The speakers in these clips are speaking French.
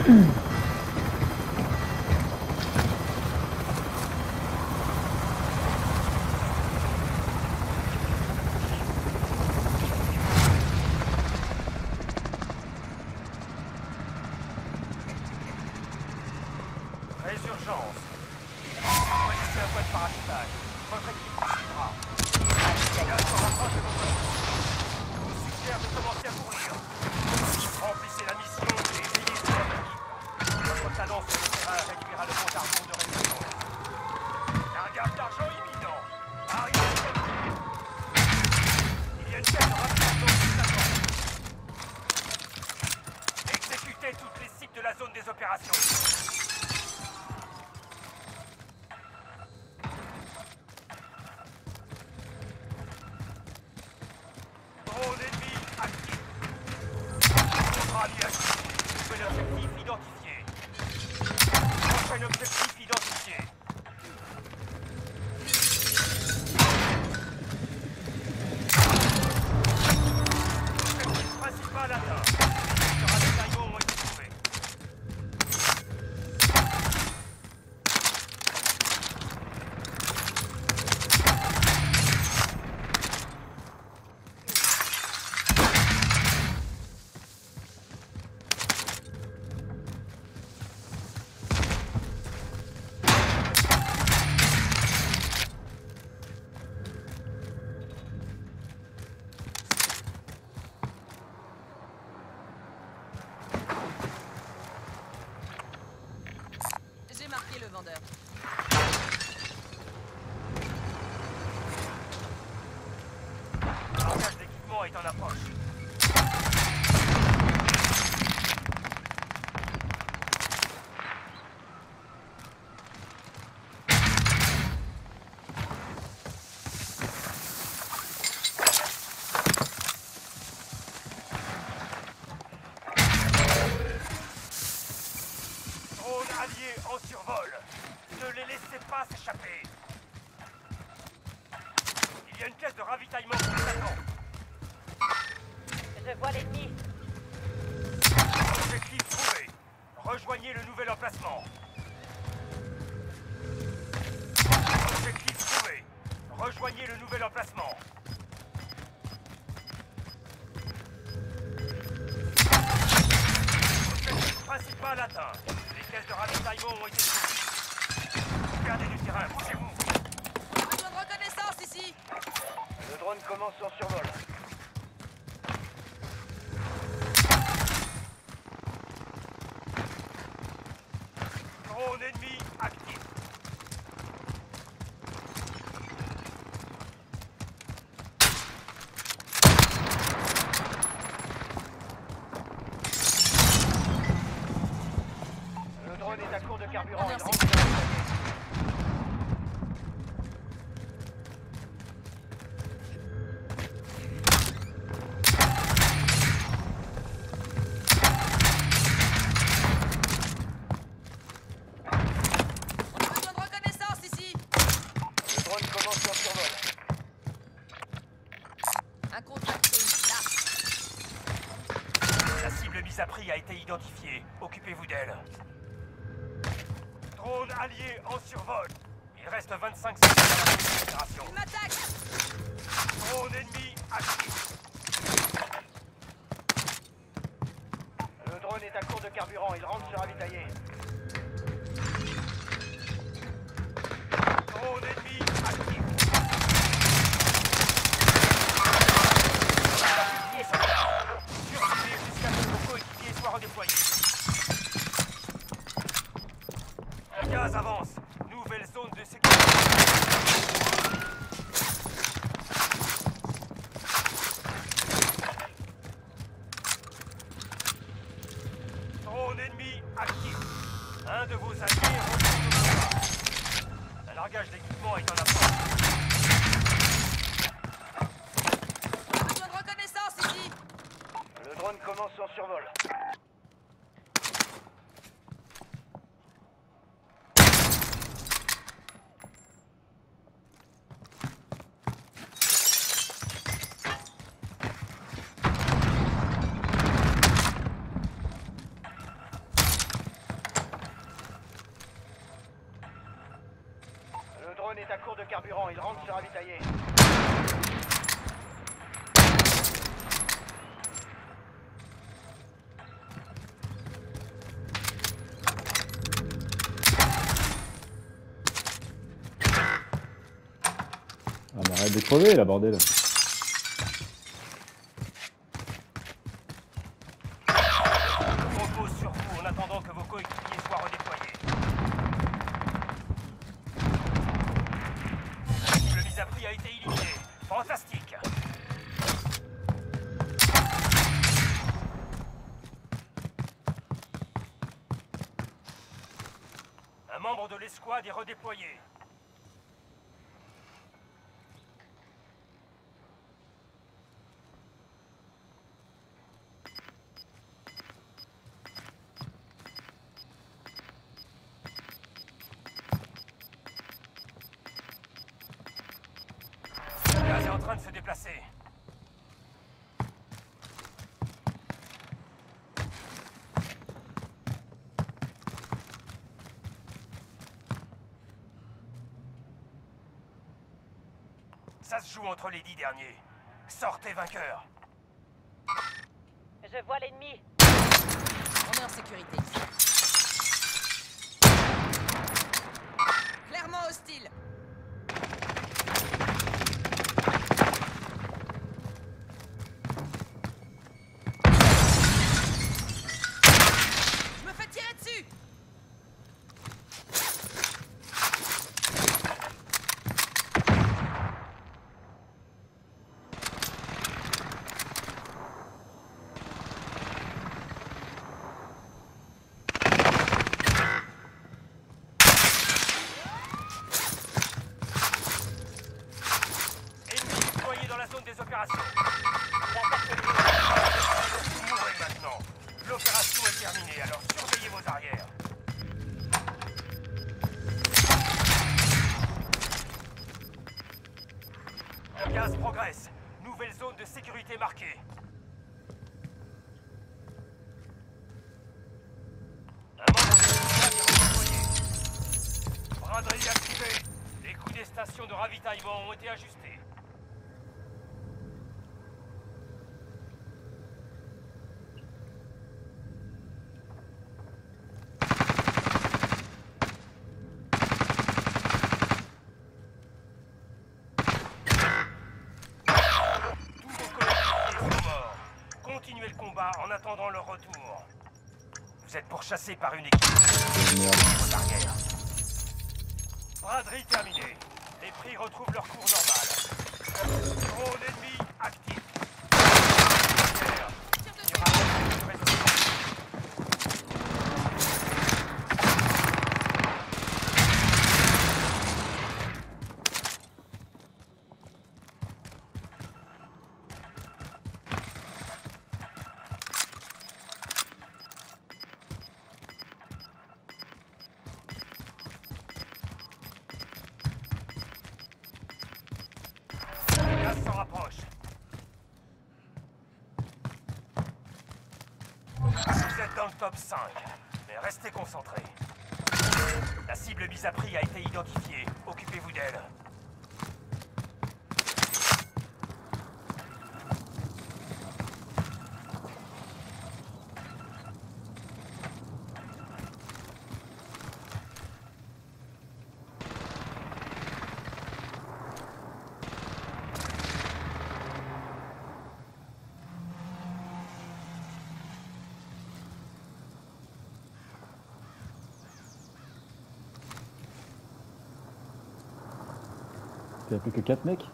Résurgence. Choisissez un point de parachutage. Votre équipe suivra. Gaz se rapproche de vos postes. Je vous suggère de commencer à courir. Remplissez la mission et veillez sur votre équipe. Votre talent sur le terrain réduira le compte à rebours de résurgence. Un gage d'argent imminent. Arrivez. Il y a une chaîne de ravitaillement qui s'attend. Exécutez toutes les cibles de la zone des opérations. Drone ennemi actif. Rallye actif. Nouvel objectif identifié. Prochain objectif identifié. Objectif principal atteint. Les ravitaillements ont été trouvés. J'ai marqué le vendeur. L'argage d'équipement est en approche. Drone allié en survol. Ne les laissez pas s'échapper. Il y a une caisse de ravitaillement qui vous attend. Je vois l'ennemi. Objectif trouvé. Rejoignez le nouvel emplacement. Objectif trouvé. Rejoignez le nouvel emplacement. Objectif principal atteint. Les caisses de ravitaillement ont été trouvées. Gardez du terrain, bougez-vous. Besoin de reconnaissance ici. Le drone commence son survol. Drone ennemi actif. Le drone est à court de carburant. Il rentre dans la Besoin de reconnaissance ici. Le drone commence son survol. Un contact là. La cible mise à prix a été identifiée. Occupez-vous d'elle. Drone allié en survol. Il reste 25 secondes à la fin de l'opération. Il m'attaque. Drone ennemi actif. Le drone est à court de carburant. Il rentre se ravitailler. Drone ennemi actif. Surveillez jusqu'à ce que vos coéquipiers soient redéployés. Gaz avance. Nouvelle zone de sécurité. Drone ennemi actif. Un de vos alliés retourne au combat. Un largage d'équipement est en approche. Besoin de reconnaissance ici. Le drone commence son survol. il rentre se ravitailler. Ah mais arrête de crever là, bordel. On repose sur vous en attendant que vos coéquipiers soient redéployés. Le mise à prix a été éliminé. Fantastique. Un membre de l'escouade est redéployé. Le gaz est en train de se déplacer. Ça se joue entre les 10 derniers. Sortez vainqueurs. Je vois l'ennemi. On est en sécurité ici. Clairement hostile. Je me fais tirer dessus. Ennemis déployés dans la zone des opérations. J'attaque le lieu. Vous mourrez maintenant. L'opération est terminée, alors surveillez vos arrières. Le gaz progresse. Nouvelle zone de sécurité marquée. Un membre de l'escouade est redéployé. Braderie activée. Les coûts des stations de ravitaillement ont été ajustés. Tous vos coéquipiers sont morts. Continuez le combat en attendant leur retour. Vous êtes pourchassés par une équipe. Merde. Vos arrières. Braderie terminée. Les prix retrouvent leur cours normal. Drone ennemi actif. Le gaz s'en rapproche. Vous êtes dans le top 5, mais restez concentrés. La cible mise à prix a été identifiée. Occupez-vous d'elle. T'as plus que 4 mecs?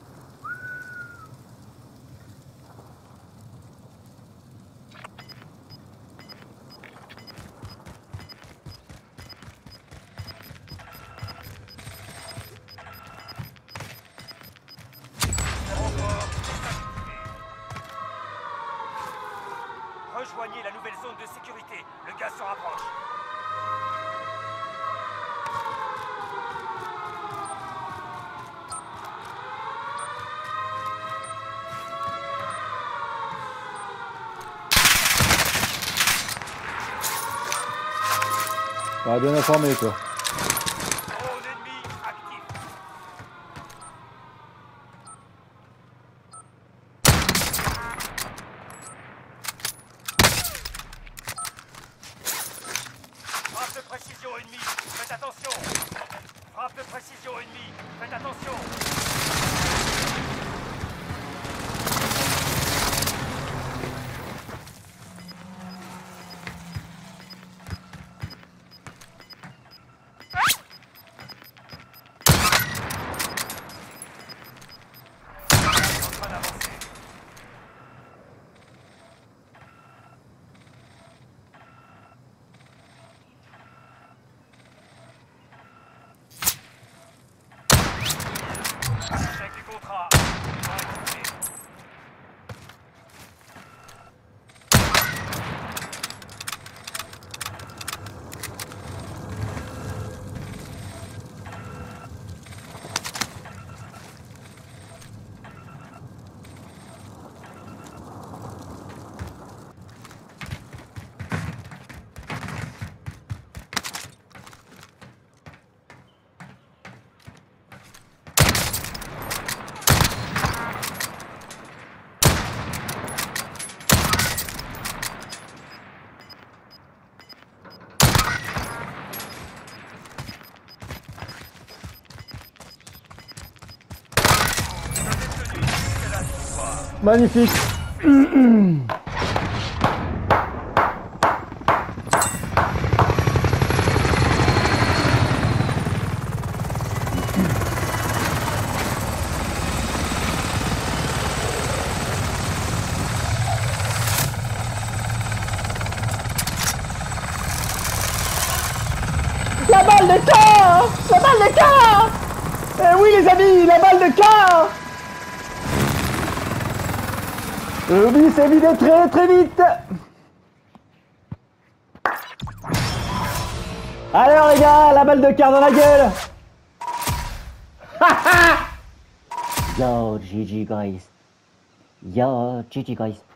Rejoignez la nouvelle zone de sécurité. Le gaz se rapproche. Ah, bien informé toi. Drone ennemi actif. Magnifique. La balle de cœur! La balle de cœur! Eh oui les amis, la balle de cœur! Oui, c'est vidé très très vite! Alors les gars, la balle de cœur dans la gueule! Yo, GG guys. Yo, GG guys.